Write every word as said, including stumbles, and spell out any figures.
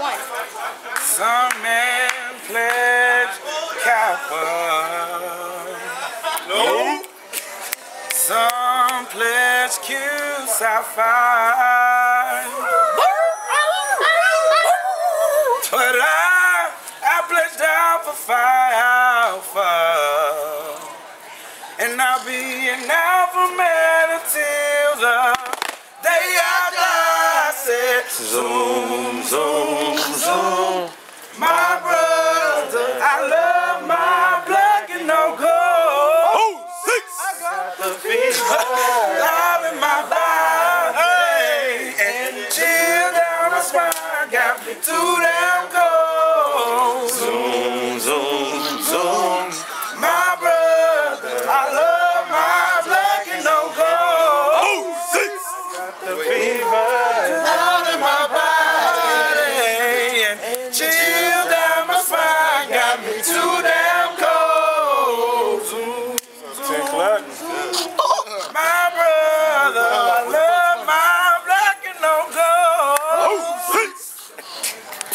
One. Some man pledge Kappa. No. Some pledge Q Sapphire. But I, I pledged out for Phi Alpha. And I'll be an alpha man until the day I die. I said, zoom, zoom, zoom. My brother, I love my black and no gold. Oh, six. I got the fever all in my body. And chill down my spine got me too damn cold. Zoom, zoom.